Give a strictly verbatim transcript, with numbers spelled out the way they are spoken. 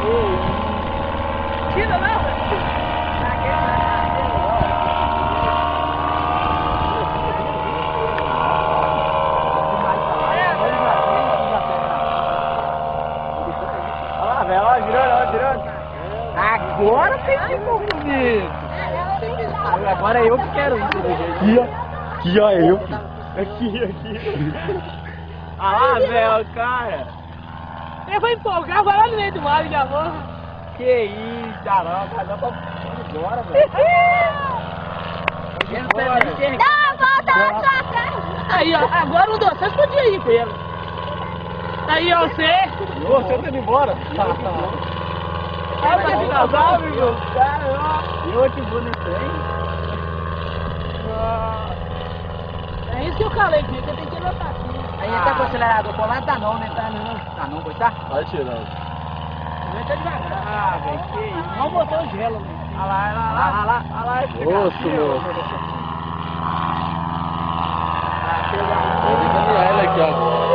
Tira não, Olha lá, velho, olha girando, olha girando. Agora tem movimento. Agora é eu que quero isso. Aqui, ó. Aqui, ó, eu. Aqui, aqui. Olha lá, velho, cara. eu vou empolgar, vai lá no meio do mar, já vou. Que isso, já não, cara, dá pra ir embora, velho. Não, volta na sua casa. Aí, ó, agora um de vocês podia ir com ele. Aí, ó, você. Ô, você tá indo embora? Vai pra te casar, meu cara, ó. Eu que vou nesse trem. É isso que eu falei, que você tem que anotar aqui. Aí ele tá com o acelerador colado, tá não, né? Tá não, tá não, tá? Vai tirando. Vai tá devagar. Ah, velho, que isso. Não botou gelo, né? Olha lá, olha lá, olha lá, olha lá. esse Osso, gatinho. moço. Vai deixando ele aqui agora.